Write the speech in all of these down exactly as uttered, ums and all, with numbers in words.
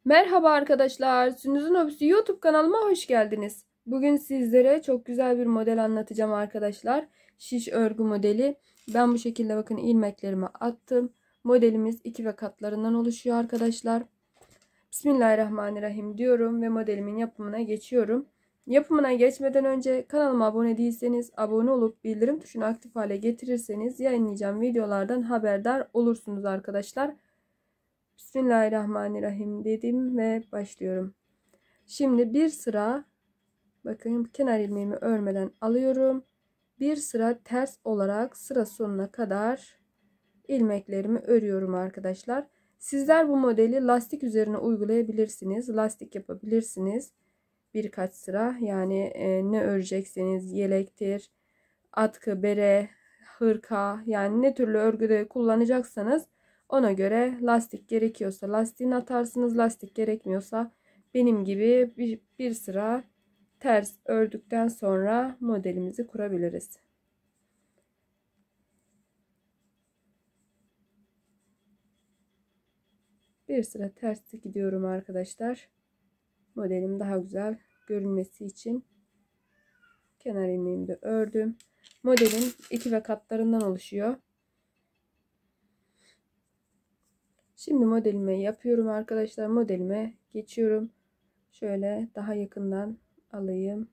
Merhaba arkadaşlar, Sündüz'ün Hobisi YouTube kanalıma hoş geldiniz. Bugün sizlere çok güzel bir model anlatacağım arkadaşlar. Şiş örgü modeli. Ben bu şekilde bakın ilmeklerimi attım. Modelimiz iki ve katlarından oluşuyor arkadaşlar. Bismillahirrahmanirrahim diyorum ve modelimin yapımına geçiyorum. Yapımına geçmeden önce kanalıma abone değilseniz abone olup bildirim tuşunu aktif hale getirirseniz yayınlayacağım videolardan haberdar olursunuz arkadaşlar. Bismillahirrahmanirrahim dedim ve başlıyorum. Şimdi bir sıra bakın kenar ilmeğimi örmeden alıyorum. Bir sıra ters olarak sıra sonuna kadar ilmeklerimi örüyorum arkadaşlar. Sizler bu modeli lastik üzerine uygulayabilirsiniz. Lastik yapabilirsiniz. Birkaç sıra yani e, ne örecekseniz yelektir, atkı, bere, hırka yani ne türlü örgüde kullanacaksanız ona göre lastik gerekiyorsa lastiğini atarsınız. Lastik gerekmiyorsa benim gibi bir, bir sıra ters ördükten sonra modelimizi kurabiliriz. Bir sıra ters gidiyorum arkadaşlar. Modelim daha güzel görünmesi için kenar ilmeğimi de ördüm. Modelin iki ve katlarından oluşuyor. Şimdi modelimi yapıyorum arkadaşlar. Modelime geçiyorum. Şöyle daha yakından alayım.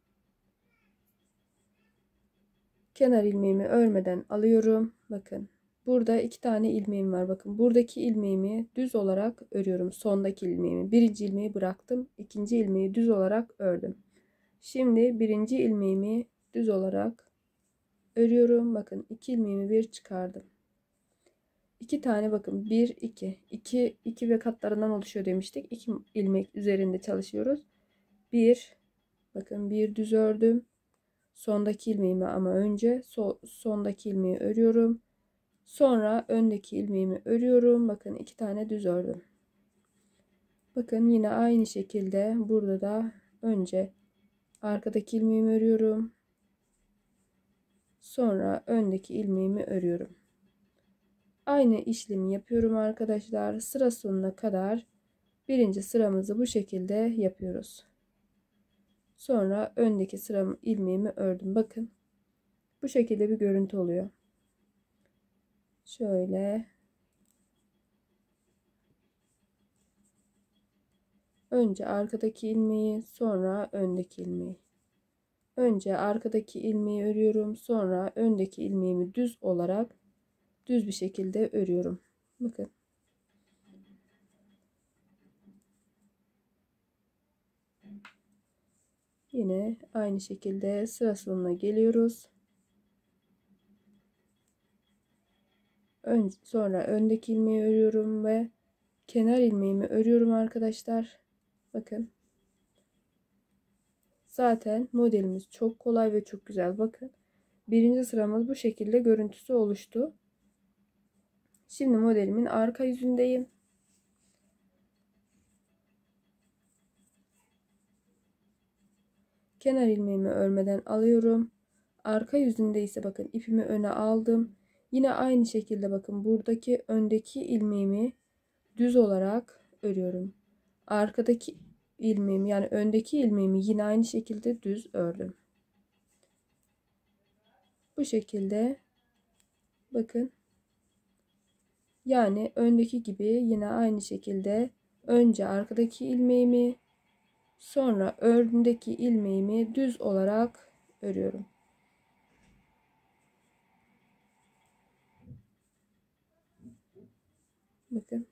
Kenar ilmeğimi örmeden alıyorum. Bakın. Burada iki tane ilmeğim var. Bakın buradaki ilmeğimi düz olarak örüyorum. Sondaki ilmeğimi. Birinci ilmeği bıraktım. İkinci ilmeği düz olarak ördüm. Şimdi birinci ilmeğimi düz olarak örüyorum. Bakın iki ilmeğimi bir çıkardım. İki tane bakın bir iki iki iki ve katlarından oluşuyor demiştik. İki ilmek üzerinde çalışıyoruz. Bir bakın bir düz ördüm. Sondaki ilmeğimi ama önce so, sondaki ilmeği örüyorum. Sonra öndeki ilmeğimi örüyorum. Bakın iki tane düz ördüm. Bakın yine aynı şekilde burada da önce arkadaki ilmeğimi örüyorum. Sonra öndeki ilmeğimi örüyorum. Aynı işlemi yapıyorum arkadaşlar. Sıra sonuna kadar birinci sıramızı bu şekilde yapıyoruz. Sonra öndeki sıram ilmeğimi ördüm. Bakın bu şekilde bir görüntü oluyor. Şöyle önce arkadaki ilmeği sonra öndeki ilmeği. Önce arkadaki ilmeği örüyorum. Sonra öndeki ilmeğimi düz olarak düz bir şekilde örüyorum. Bakın. Yine aynı şekilde sıra sonuna geliyoruz. Ön, sonra öndeki ilmeği örüyorum ve kenar ilmeğimi örüyorum arkadaşlar. Bakın. Zaten modelimiz çok kolay ve çok güzel. Bakın. Birinci sıramız bu şekilde görüntüsü oluştu. Şimdi modelimin arka yüzündeyim. Kenar ilmeğimi örmeden alıyorum. Arka yüzünde ise bakın ipimi öne aldım. Yine aynı şekilde bakın buradaki öndeki ilmeğimi düz olarak örüyorum. Arkadaki ilmeğimi yani öndeki ilmeğimi yine aynı şekilde düz ördüm. Bu şekilde bakın. Yani öndeki gibi yine aynı şekilde önce arkadaki ilmeğimi sonra öndeki ilmeğimi düz olarak örüyorum. Bakın.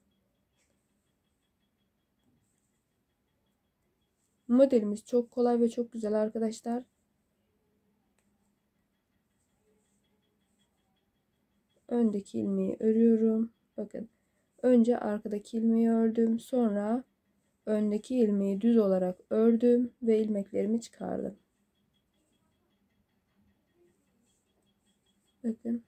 Modelimiz çok kolay ve çok güzel arkadaşlar. Öndeki ilmeği örüyorum. Bakın. Önce arkadaki ilmeği ördüm. Sonra öndeki ilmeği düz olarak ördüm ve ilmeklerimi çıkardım. Bakın.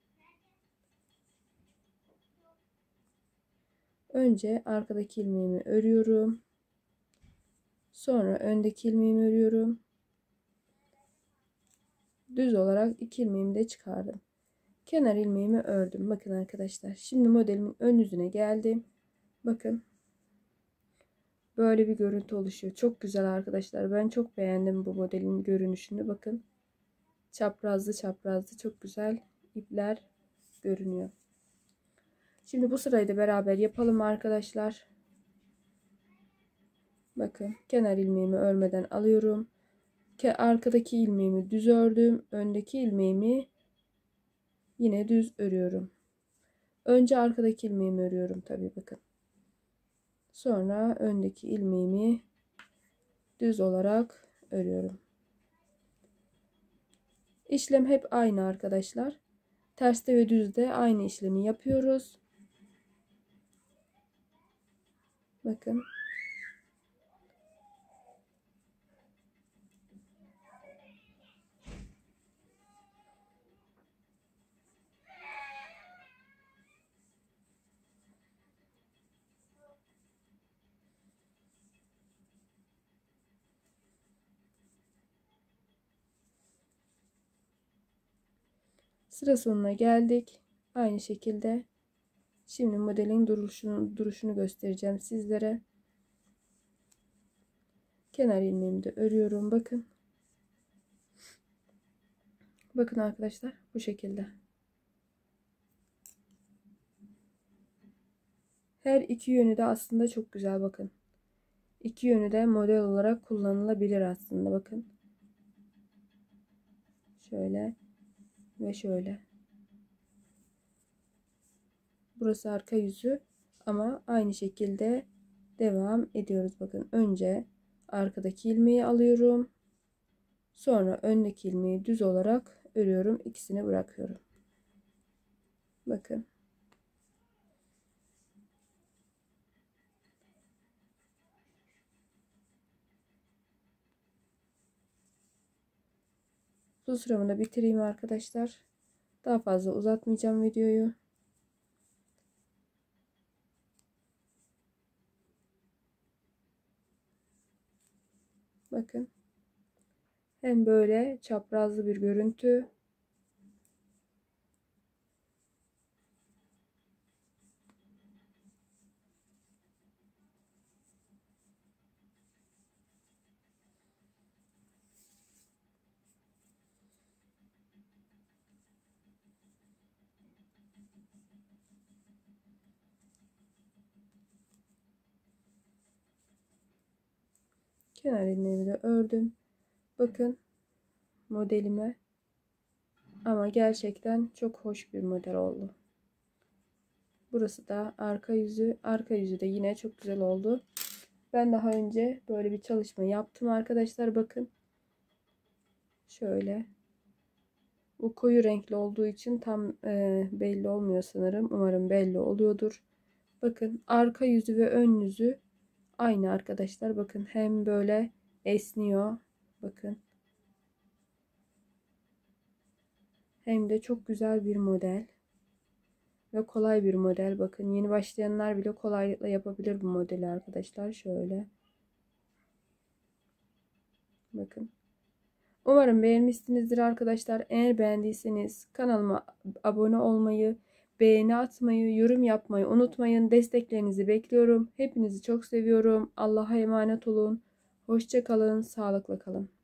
Önce arkadaki ilmeğimi örüyorum. Sonra öndeki ilmeğimi örüyorum. Düz olarak iki ilmeğimi de çıkardım. Kenar ilmeğimi ördüm. Bakın arkadaşlar. Şimdi modelimin ön yüzüne geldim. Bakın. Böyle bir görüntü oluşuyor. Çok güzel arkadaşlar. Ben çok beğendim bu modelin görünüşünü. Bakın. Çaprazlı çaprazlı çok güzel ipler görünüyor. Şimdi bu sırayı da beraber yapalım arkadaşlar. Bakın kenar ilmeğimi örmeden alıyorum. Arkadaki ilmeğimi düz ördüm. Öndeki ilmeğimi yine düz örüyorum. Önce arkadaki ilmeğimi örüyorum tabii bakın. Sonra öndeki ilmeğimi düz olarak örüyorum. İşlem hep aynı arkadaşlar. Terste ve düzde aynı işlemi yapıyoruz. Bakın. Sıra sonuna geldik. Aynı şekilde şimdi modelin duruşunu, duruşunu göstereceğim sizlere. Kenar ilmeğimi de örüyorum. Bakın. Bakın arkadaşlar bu şekilde. Her iki yönü de aslında çok güzel bakın. İki yönü de model olarak kullanılabilir aslında bakın. Şöyle ve şöyle. Burası arka yüzü ama aynı şekilde devam ediyoruz. Bakın önce arkadaki ilmeği alıyorum. Sonra öndeki ilmeği düz olarak örüyorum. İkisini bırakıyorum. Bakın. Bu sıramı da bitireyim arkadaşlar. Daha fazla uzatmayacağım videoyu. Bakın. Hem böyle çaprazlı bir görüntü. Kenar ilmeğimi de ördüm. Bakın modelime. Ama gerçekten çok hoş bir model oldu. Burası da arka yüzü. Arka yüzü de yine çok güzel oldu. Ben daha önce böyle bir çalışma yaptım arkadaşlar. Bakın. Şöyle. Bu koyu renkli olduğu için tam e, belli olmuyor sanırım. Umarım belli oluyordur. Bakın arka yüzü ve ön yüzü aynı arkadaşlar. Bakın hem böyle esniyor. Bakın. Hem de çok güzel bir model. Ve kolay bir model. Bakın yeni başlayanlar bile kolaylıkla yapabilir bu modeli arkadaşlar. Şöyle. Bakın. Umarım beğenmişsinizdir arkadaşlar. Eğer beğendiyseniz kanalıma abone olmayı, beğeni atmayı, yorum yapmayı unutmayın. Desteklerinizi bekliyorum. Hepinizi çok seviyorum. Allah'a emanet olun. Hoşça kalın, sağlıkla kalın.